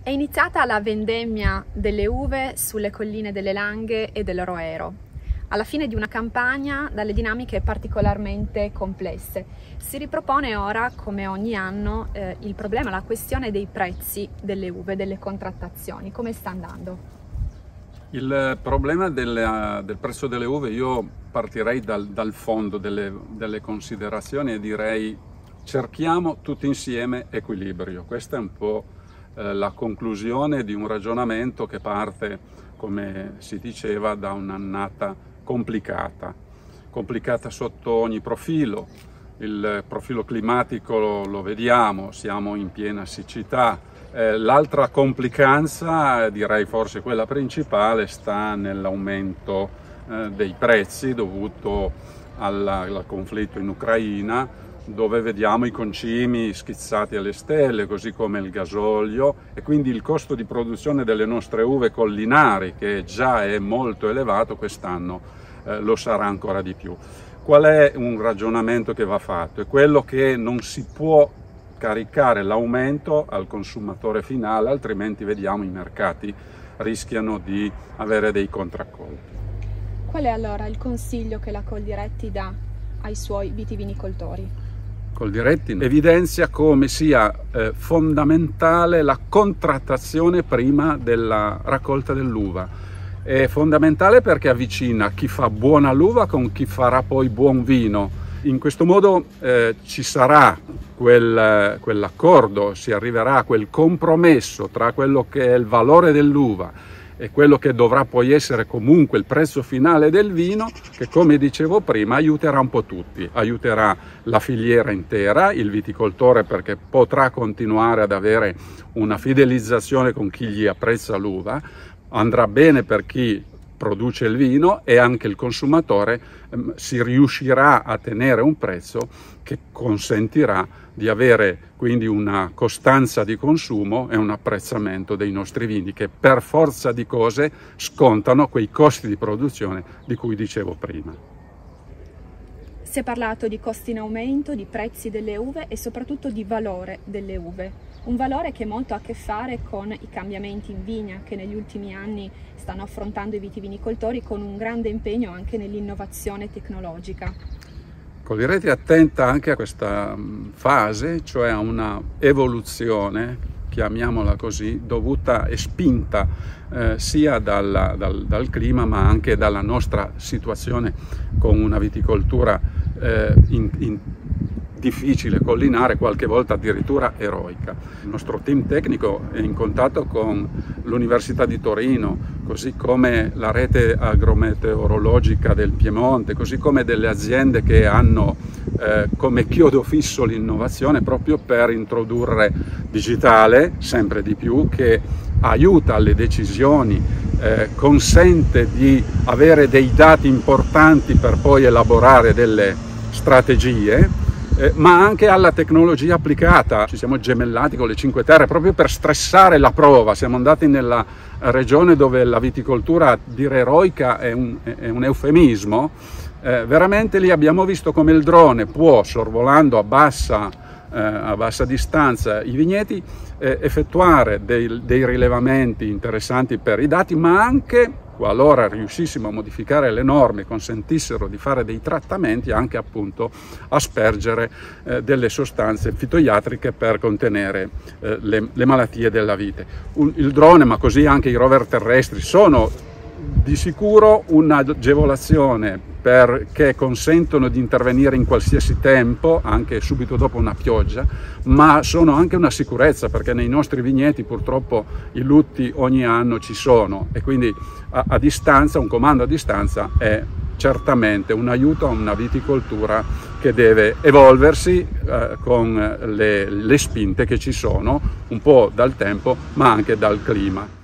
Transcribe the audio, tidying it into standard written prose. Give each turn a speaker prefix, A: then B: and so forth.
A: È iniziata la vendemmia delle uve sulle colline delle Langhe e del Roero. Alla fine di una campagna dalle dinamiche particolarmente complesse. Si ripropone ora, come ogni anno, il problema, la questione dei prezzi delle uve, delle contrattazioni. Come sta andando?
B: Il problema del prezzo delle uve, io partirei dal fondo delle considerazioni e direi cerchiamo tutti insieme equilibrio. Questa è un po' la conclusione di un ragionamento che parte, come si diceva, da un'annata complicata sotto ogni profilo. Il profilo climatico lo vediamo, siamo in piena siccità. L'altra complicanza, direi forse quella principale, sta nell'aumento dei prezzi dovuto al conflitto in Ucraina, dove vediamo i concimi schizzati alle stelle, così come il gasolio, e quindi il costo di produzione delle nostre uve collinari, che già è molto elevato, quest'anno lo sarà ancora di più. Qual è un ragionamento che va fatto? È quello che non si può caricare l'aumento al consumatore finale, altrimenti vediamo i mercati rischiano di avere dei contraccolpi.
A: Qual è allora il consiglio che la Coldiretti dà ai suoi vitivinicoltori?
B: Coldiretti evidenzia come sia fondamentale la contrattazione prima della raccolta dell'uva. È fondamentale perché avvicina chi fa buona l'uva con chi farà poi buon vino. In questo modo ci sarà quell'accordo, si arriverà a quel compromesso tra quello che è il valore dell'uva e quello che dovrà poi essere comunque il prezzo finale del vino, che, come dicevo prima, aiuterà un po' tutti. Aiuterà la filiera intera, il viticoltore, perché potrà continuare ad avere una fidelizzazione con chi gli apprezza l'uva, andrà bene per chi produce il vino, e anche il consumatore si riuscirà a tenere un prezzo che consentirà di avere quindi una costanza di consumo e un apprezzamento dei nostri vini, che per forza di cose scontano quei costi di produzione di cui dicevo prima.
A: Si è parlato di costi in aumento, di prezzi delle uve e soprattutto di valore delle uve. Un valore che molto ha a che fare con i cambiamenti in vigna che negli ultimi anni stanno affrontando i vitivinicoltori, con un grande impegno anche nell'innovazione tecnologica.
B: Coldiretti è attenta anche a questa fase, cioè a una evoluzione, chiamiamola così, dovuta e spinta sia dal clima, ma anche dalla nostra situazione con una viticoltura difficile, collinare, qualche volta addirittura eroica. Il nostro team tecnico è in contatto con l'Università di Torino, così come la rete agrometeorologica del Piemonte, così come delle aziende che hanno come chiodo fisso l'innovazione, proprio per introdurre digitale sempre di più, che aiuta alle decisioni, consente di avere dei dati importanti per poi elaborare delle strategie, ma anche alla tecnologia applicata. Ci siamo gemellati con le Cinque Terre proprio per stressare la prova. Siamo andati nella regione dove la viticoltura, dire eroica è un eufemismo. Veramente lì abbiamo visto come il drone può, sorvolando a bassa distanza i vigneti, effettuare dei rilevamenti interessanti per i dati, ma anche, qualora riuscissimo a modificare le norme e consentissero di fare dei trattamenti, anche appunto aspergere delle sostanze fitoiatriche per contenere le malattie della vite. Il drone, ma così anche i rover terrestri, sono di sicuro un'agevolazione perché consentono di intervenire in qualsiasi tempo, anche subito dopo una pioggia, ma sono anche una sicurezza, perché nei nostri vigneti purtroppo i lutti ogni anno ci sono, e quindi a distanza, un comando a distanza è certamente un aiuto a una viticoltura che deve evolversi con le spinte che ci sono un po' dal tempo, ma anche dal clima.